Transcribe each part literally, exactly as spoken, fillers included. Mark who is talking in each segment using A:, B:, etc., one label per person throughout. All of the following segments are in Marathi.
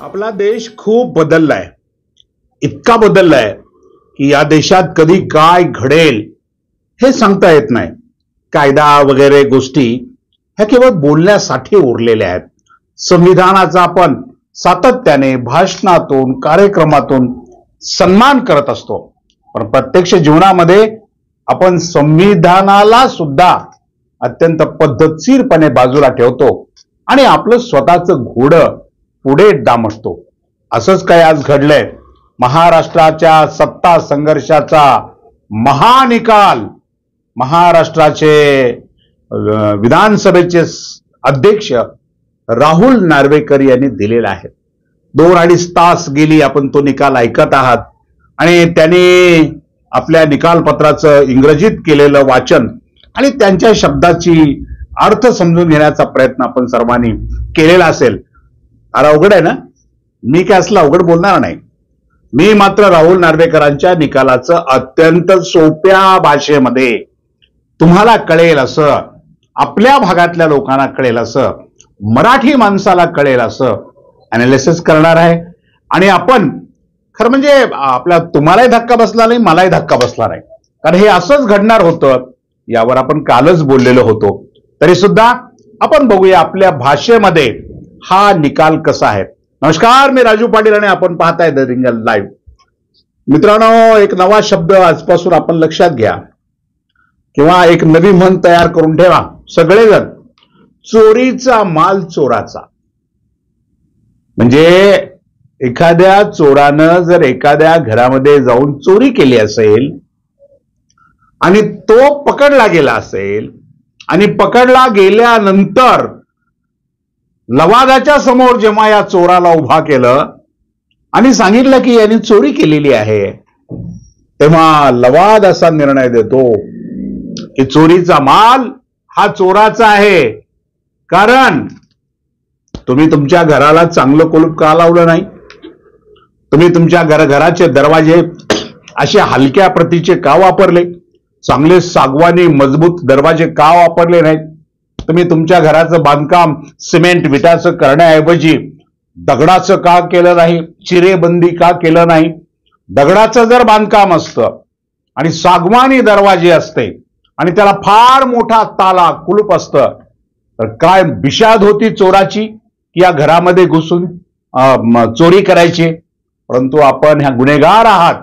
A: आपला देश खूप बदललाय, इतका बदललाय की या देशात कधी काय घडेल हे सांगता येत नाही. कायदा वगैरे गोष्टी ह्या केवळ बोलण्यासाठी उरलेल्या आहेत. संविधानाचा आपण सातत्याने भाषणातून कार्यक्रमातून सन्मान करत असतो, पण प्रत्यक्ष जीवनामध्ये आपण संविधानाला सुद्धा अत्यंत पद्धतशीरपणे बाजूला ठेवतो आणि आपलं स्वतःचं घोडं पुढे दामटतो. असंच काय आज घडलंय. महाराष्ट्राच्या सत्ता संघर्षाचा महानिकाल महाराष्ट्राचे विधानसभेचे अध्यक्ष राहुल नार्वेकर यांनी दिलेला आहे. दोन अडीच तास गेली आपण तो निकाल ऐकत आहात आणि त्यांनी आपल्या निकालपत्राचं इंग्रजीत केलेलं वाचन आणि त्यांच्या शब्दाची अर्थ समजून घेण्याचा प्रयत्न आपण सर्वांनी केलेला असेल. अरे अवघड आहे ना, मी काय असलं अवघड बोलणार नाही. मी मात्र राहुल नार्वेकरांच्या निकालाचं अत्यंत सोप्या भाषेमध्ये तुम्हाला कळेल असं, आपल्या भागातल्या लोकांना कळेल असं, मराठी माणसाला कळेल असं अनालिसिस करणार आहे. आणि आपण खरं म्हणजे आपल्या तुम्हालाही धक्का बसला नाही, मलाही धक्का बसला नाही, कारण हे असंच घडणार होतं. यावर आपण कालच बोललेलो होतो. तरी सुद्धा आपण बघूया आपल्या भाषेमध्ये हा निकाल कसा आहे. नमस्कार, मी राजू पाटील आणि आपण पाहताय द रिंगल लाईव्ह. मित्रांनो, एक नवा शब्द आजपासून आपण लक्षात घ्या किंवा एक नवी म्हण तयार करून ठेवा सगळेजण. चोरीचा माल चोराचा. म्हणजे एखाद्या चोरानं जर एखाद्या घरामध्ये जाऊन चोरी केली असेल आणि तो पकडला गेला असेल आणि पकडला गेल्यानंतर लवादाच्या समोर जेव्हा या चोराला उभा केलं आणि सांगितलं की यांनी चोरी केलेली आहे, तेव्हा लवाद असा निर्णय देतो की चोरीचा माल हा चोराचा आहे. कारण तुम्ही तुमच्या घराला चांगलं कुलूप का लावलं नाही? तुम्ही तुमच्या घर घराचे दरवाजे असे हलक्या प्रतीचे का वापरले? चांगले सागवानी मजबूत दरवाजे का वापरले नाहीत? तुम्ही तुमच्या घराचं बांधकाम सिमेंट विटाचं करण्याऐवजी दगडाचं का केलं नाही? चिरेबंदी का केलं नाही? दगडाचं जर बांधकाम असतं आणि सागवानी दरवाजे असते आणि त्याला फार मोठा ताला कुलूप असतं तर काय बिशाद होती चोराची की या घरामध्ये घुसून चोरी करायची. परंतु आपण ह्या गुन्हेगार आहात.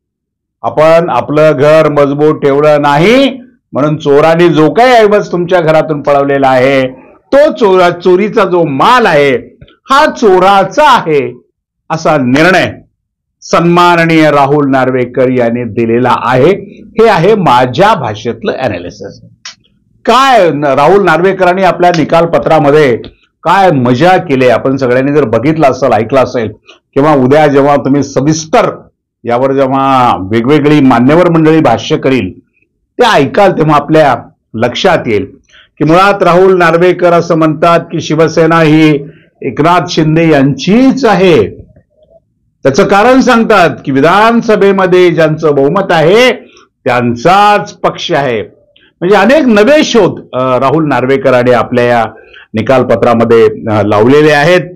A: आपण आपलं घर मजबूत ठेवलं नाही म्हणून चोराने जो काही ऐवज तुमच्या घरातून पळवलेला आहे तो चोरा चोरीचा जो माल आहे हा चोराचा आहे असा निर्णय सन्माननीय राहुल नार्वेकर यांनी दिलेला आहे. हे आहे माझ्या भाषेतलं अनालिसिस. काय राहुल नार्वेकरांनी आपल्या निकालपत्रामध्ये काय मजा केली आपण सगळ्यांनी जर बघितलं असेल, ऐकलं असेल, किंवा उद्या जेव्हा तुम्ही सविस्तर यावर जेव्हा वेगवेगळी मान्यवर मंडळी भाष्य करील ते ऐकाल तेव्हा आपल्या लक्षात येईल की मुळात राहुल नार्वेकर असं म्हणतात की शिवसेना ही एकनाथ शिंदे यांचीच आहे. त्याचं कारण सांगतात की विधानसभेमध्ये ज्यांचं बहुमत आहे त्यांचाच पक्ष आहे. म्हणजे अनेक नवे शोध राहुल नार्वेकरांनी आपल्या या निकालपत्रामध्ये लावलेले आहेत.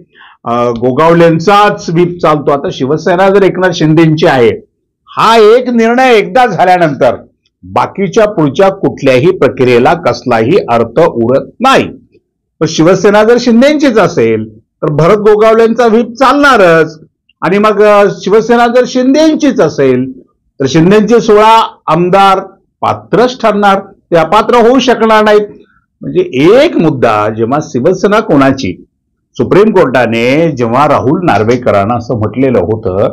A: गोगावलेंचाच व्हीप चालतो. आता शिवसेना जर एकनाथ शिंदेची आहे हा एक निर्णय एकदा झाल्यानंतर बाकीच्या पुढच्या कुठल्याही प्रक्रियेला कसलाही अर्थ उरत नाही. पण शिवसेना जर शिंदेचीच असेल तर भरत गोगावलेंचा व्हीप चालणारच. आणि मग शिवसेना जर शिंदेचीच असेल तर शिंदेचे सोळा आमदार पात्रच ठरणार, ते अपात्र होऊ शकणार नाहीत. म्हणजे एक मुद्दा जेव्हा शिवसेना कोणाची, सुप्रीम कोर्टाने जेव्हा राहुल नार्वेकरांना असं म्हटलेलं होतं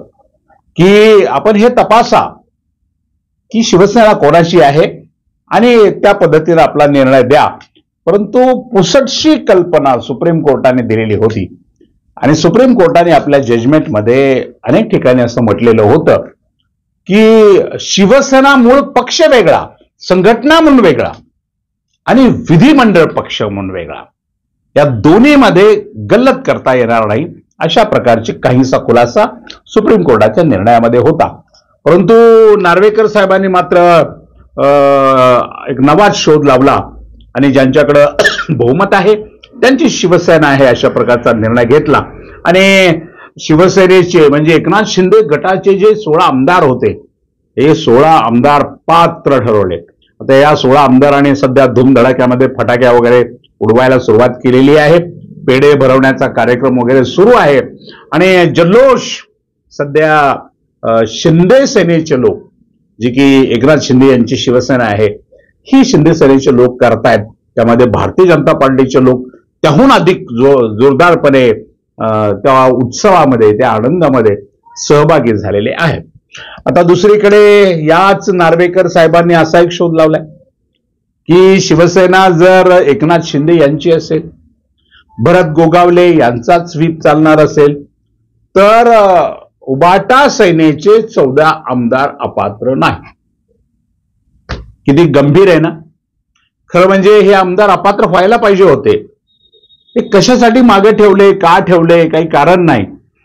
A: की आपण हे तपासा की शिवसेना कोणाची आहे आणि त्या पद्धतीने आपला निर्णय द्या, परंतु पुसटशी कल्पना सुप्रीम कोर्टाने दिलेली होती. आणि सुप्रीम कोर्टाने आपल्या जजमेंटमध्ये अनेक ठिकाणी असं म्हटलेलं होतं की शिवसेना मूळ पक्ष वेगळा, संघटना म्हणून वेगळा आणि विधिमंडळ पक्ष म्हणून वेगळा, या दोन्हीमध्ये गल्लत करता येणार नाही अशा प्रकारची काहीसा खुलासा सुप्रीम कोर्टाच्या निर्णयामध्ये होता. परंतु नार्वेकर साहेबांनी मात्र एक नवाच शोध लावला आणि ज्यांच्याकडे बहुमत आहे त्यांची शिवसेना आहे अशा प्रकारचा निर्णय घेतला. आणि शिवसेनेचे म्हणजे एकनाथ शिंदे गटाचे जे सोळा आमदार होते, हे सोळा आमदार पात्र ठरवले. आता या सोळा आमदारांनी सध्या धूमधडाक्यामध्ये फटाक्या वगैरे उडवायला सुरुवात केलेली आहे. पेढे भरवण्याचा कार्यक्रम वगैरे सुरू आहे आणि जल्लोष सध्या शिंदे सेनेचे लोक, जी की एकनाथ शिंदे यांची शिवसेना आहे, ही शिंदे सेनेचे लोक करतायत. त्यामध्ये भारतीय जनता पार्टीचे लोक त्याहून अधिक जो जोरदारपणे त्या उत्सवामध्ये, त्या आनंदामध्ये सहभागी झालेले आहेत. आता दुसरीकडे याच नार्वेकर साहेबांनी असा एक शोध लावलाय की शिवसेना जर एकनाथ शिंदे यांची असेल, भरत गोगावले यांचा स्वीप चालणार असेल, तर उबाटा सेनेचे चौदा आमदार अपात्र नाही. किती गंभीर आहे ना. खरं म्हणजे हे आमदार अपात्र व्हायला पाहिजे होते. ते कशासाठी मागे ठेवले, का ठेवले, काही कारण नाही.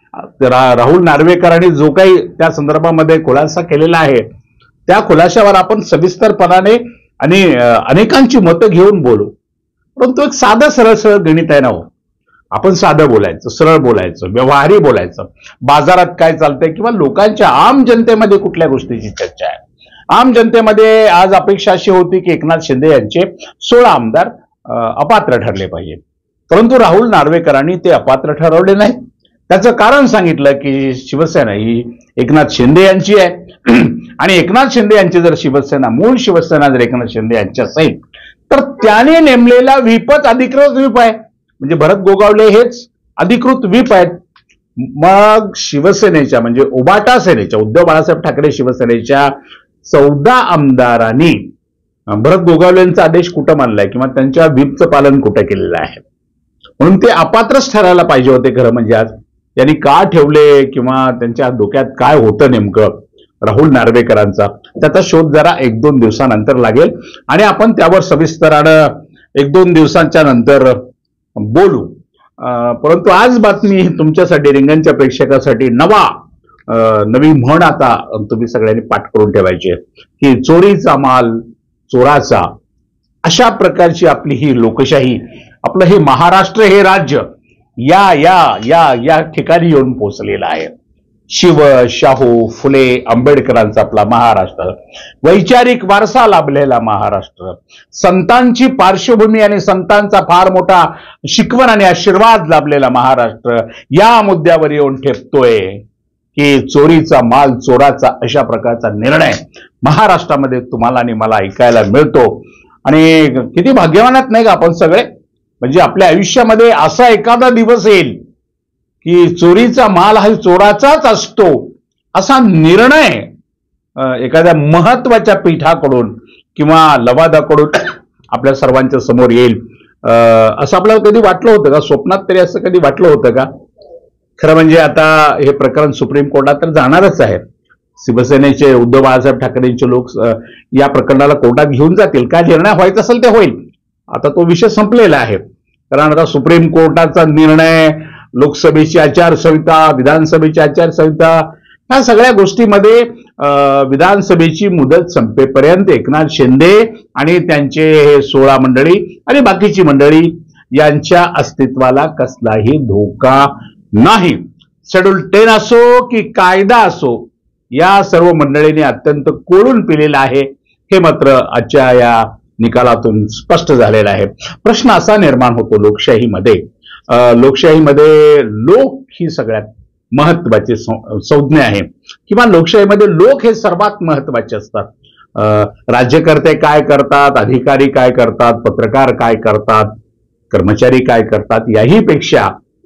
A: राहुल नार्वेकरांनी जो काही त्या संदर्भामध्ये खुलासा केलेला आहे, त्या खुलाशावर आपण सविस्तरपणाने आणि अनेकांची मतं घेऊन बोलू. परंतु एक साधं सरळ सरळ गणित आहे ना हो. आपण साधं बोलायचं, सरळ बोलायचं, व्यवहारी बोलायचं. बाजारात काय चालतंय किंवा लोकांच्या आम जनतेमध्ये कुठल्या गोष्टीची चर्चा आहे. आम जनतेमध्ये आज अपेक्षा अशी होती की एकनाथ शिंदे यांचे सोळा आमदार अपात्र ठरले पाहिजे, परंतु राहुल नार्वेकरांनी ते अपात्र ठरवले नाही. त्याचं कारण सांगितलं की शिवसेना ही एकनाथ शिंदे यांची आहे आणि एकनाथ शिंदे यांची जर शिवसेना, मूळ शिवसेना जर एकनाथ शिंदे यांची असेल, तर त्याने नेमलेला व्हीपच अधिकृत व्हीप आहे. म्हणजे भरत गोगावले हेच अधिकृत व्हीप आहेत. मग शिवसेनेच्या म्हणजे उबाटा सेनेच्या, उद्धव बाळासाहेब ठाकरे शिवसेनेच्या चौदा आमदारांनी भरत गोगावलेंचा आदेश कुठं मानलाय किंवा त्यांच्या व्हीपचं पालन कुठं केलेलं आहे. म्हणून ते अपात्रच ठरायला पाहिजे होते. खरं म्हणजे आज त्यांनी का ठेवले किंवा त्यांच्या डोक्यात काय होतं नेमकं राहुल नार्वेकरांचा, त्याचा शोध जरा एक दोन दिवसानंतर लागेल आणि आपण त्यावर सविस्तरानं एक दोन दिवसांच्या नंतर बोलू. परंतु आज बातमी तुमच्यासाठी, रिंगणच्या प्रेक्षकासाठी नवा नवी म्हण आता तुम्ही सगळ्यांनी पाठ करून ठेवायची आहे की चोरीचा माल चोराचा. अशा प्रकारची आपली ही लोकशाही, आपलं हे महाराष्ट्र हे राज्य या या या या ठिकाणी येऊन पोहोचलेलं आहे. शिव, शाहू, फुले, आंबेडकरांचा आपला महाराष्ट्र, वैचारिक वारसा लाभलेला महाराष्ट्र, संतांची पार्श्वभूमी आणि संतांचा फार मोठा शिकवण आणि आशीर्वाद लाभलेला महाराष्ट्र या मुद्द्यावर येऊन ठेपतोय की चोरीचा माल चोराचा, अशा प्रकारचा निर्णय महाराष्ट्रामध्ये तुम्हाला आणि मला ऐकायला मिळतो. आणि किती भाग्यवानात नाही का आपण सगळे. म्हणजे आपल्या आयुष्यामध्ये असा एखादा दिवस येईल की चोरीचा माल हा चोराचाच असतो, असा निर्णय एखाद्या महत्वाच्या पीठाकडून किंवा लवादाकडून आपल्या सर्वांच्या समोर येईल. असं आपल्याला कधी वाटलं होतं का? स्वप्नात तरी असं कधी वाटलं होतं का? खरं म्हणजे आता हे प्रकरण सुप्रीम कोर्टात तर जाणारच आहे. शिवसेनेचे उद्धव बाळासाहेब ठाकरेंचे लोक या प्रकरणाला कोर्टात घेऊन जातील. काय निर्णय व्हायचा असेल ते होईल. आता तो विषय संपलेला आहे. कारण आता सुप्रीम कोर्टाचा निर्णय, लोकसभेची आचारसंहिता, विधानसभेची आचारसंहिता, ह्या सगळ्या गोष्टीमध्ये विधानसभेची मुदत संपेपर्यंत एकनाथ शिंदे आणि त्यांचे हे सोळा मंडळी आणि बाकीची मंडळी यांच्या अस्तित्वाला कसलाही धोका नाही. शेड्यूल टेन असो की कायदा असो, या सर्व मंडळींनी अत्यंत कोळून पिलेलं आहे. हे मात्र आजच्या या निकालातून स्पष्ट झालेलं आहे. प्रश्न असा निर्माण होतो लोकशाहीमध्ये, लोकशाहीमध्ये लोक ही सगळ्यात महत्वाची संज्ञा आहे किंवा लोकशाहीमध्ये लोक हे सर्वात महत्वाचे असतात. राज्यकर्ते काय करतात, अधिकारी काय करतात, पत्रकार काय करतात, कर्मचारी काय करतात, याही पेक्षा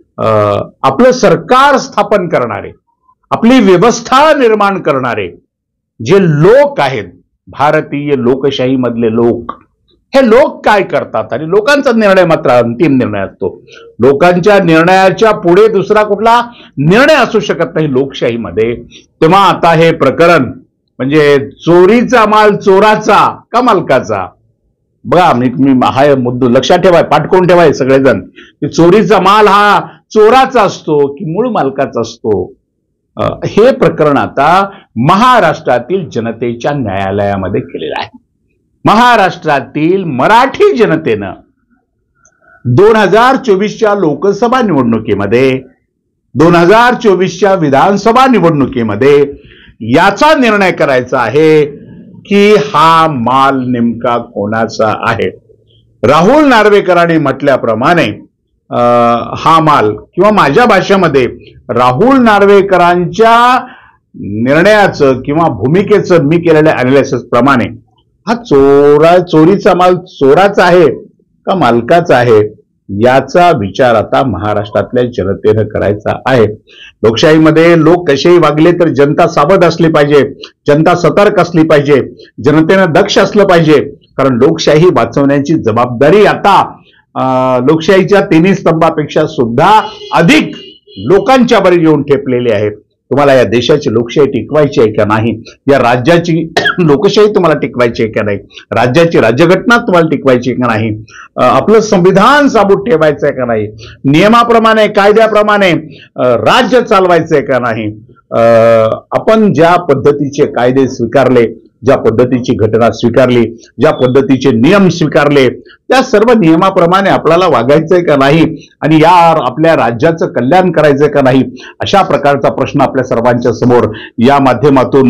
A: आपलं सरकार स्थापन करणारे, आपली व्यवस्था निर्माण करणारे जे लोक आहेत, भारतीय लोकशाही मधले लोक, हे लोक काय करतात आणि लोकांचा निर्णय मात्र अंतिम निर्णय असतो. लोकांच्या निर्णयाच्या पुढे दुसरा कुठला निर्णय असू शकत नाही लोकशाहीमध्ये. तेव्हा आता हे प्रकरण म्हणजे चोरीचा माल चोराचा का मालकाचा, बघा मी हा मुद्दा लक्षात ठेवाय, पाठ करून ठेवाय सगळेजण की चोरीचा माल हा चोराचा असतो की मूळ मालकाचा असतो. हे प्रकरण आता महाराष्ट्रातील जनतेच्या न्यायालयामध्ये केलेलं आहे. महाराष्ट्रातील मराठी जनतेनं दोन हजार चोवीसच्या लोकसभा निवडणुकीमध्ये दोन हजार चोवीसच्या विधानसभा निवडणुकीमध्ये याचा निर्णय करायचा आहे की हा माल नेमका कोणाचा आहे. राहुल नार्वेकरांनी म्हटल्याप्रमाणे हा माल किंवा माझ्या भाषेमध्ये राहुल नार्वेकरांच्या निर्णयाचं किंवा भूमिकेचं मी केलेल्या अनालिसिस प्रमाणे हा चोरा चोरीचा माल चोराचा आहे का मालकाचा आहे याचा विचार आता महाराष्ट्रातल्या जनतेनं करायचा आहे. लोकशाहीमध्ये लोक कसेही वागले तर जनता सावध असली पाहिजे, जनता सतर्क असली पाहिजे, जनतेनं दक्ष असलं पाहिजे. कारण लोकशाही वाचवण्याची जबाबदारी आता लोकशाहीच्या तिन्ही स्तंभापेक्षा सुद्धा अधिक लोकांच्या बरी येऊन ठेपलेली आहे. तुम्हाला या देशाची लोकशाही टिकवायची आहे का नाही, या राज्याची लोकशाही तुम्हाला टिकवायची आहे का नाही, राज्याची राज्यघटना तुम्हाला टिकवायची आहे का नाही, आपलं संविधान साबूत ठेवायचं आहे का नाही, नियमाप्रमाणे कायद्याप्रमाणे राज्य चालवायचं आहे का नाही. आपण ज्या पद्धतीचे कायदे स्वीकारले, ज्या पद्धतीची घटना स्वीकारली, ज्या पद्धतीचे नियम स्वीकारले त्या सर्व नियमाप्रमाणे आपल्याला वागायचंय का नाही आणि या आपल्या राज्याचं कल्याण करायचंय का नाही अशा प्रकारचा प्रश्न आपल्या सर्वांच्या समोर या माध्यमातून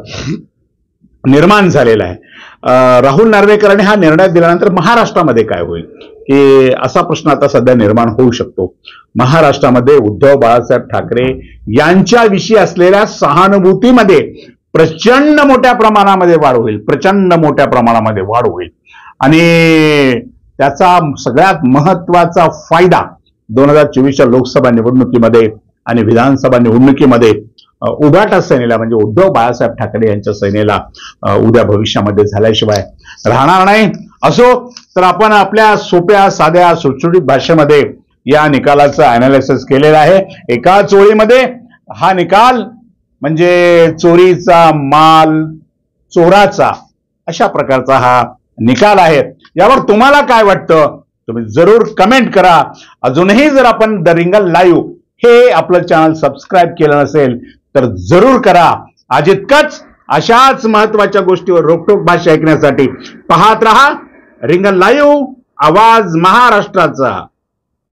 A: निर्माण झालेला आहे. राहुल नार्वेकरांनी हा निर्णय दिल्यानंतर महाराष्ट्रामध्ये काय होईल की असा प्रश्न आता सध्या निर्माण होऊ शकतो. महाराष्ट्रामध्ये उद्धव बाळासाहेब ठाकरे यांच्याविषयी असलेल्या सहानुभूतीमध्ये प्रचंड मोठ्या प्रमाणामध्ये वाढ होईल, प्रचंड मोठ्या प्रमाणामध्ये वाढ होईल आणि त्याचा सगळ्यात महत्वाचा फायदा दोन हजार चोवीसच्या लोकसभा निवडणुकीमध्ये आणि विधानसभा निवडणुकीमध्ये उभाटा सेनेला म्हणजे उद्धव बाळासाहेब ठाकरे यांच्या सेनेला उद्या भविष्यामध्ये झाल्याशिवाय राहणार नाही. असो तर आपण आपल्या सोप्या साध्या सुटसुटीत भाषेमध्ये या निकालाचं अनालिसिस केलेलं आहे. एका चोळीमध्ये हा निकाल म्हणजे चोरीचा माल चोराचा अशा प्रकारचा हा निकाल आहे. यावर तुम्हाला काय वाटतं तुम्ही जरूर कमेंट करा. अजूनही जर आपण द रिंगण लाईव्ह हे आपलं चॅनल सबस्क्राईब केलं नसेल तर जरूर करा. आज इतकंच. अशाच महत्वाच्या गोष्टीवर रोखठोक भाषा ऐकण्यासाठी पाहत रहा रिंगण लाईव्ह, आवाज महाराष्ट्राचा.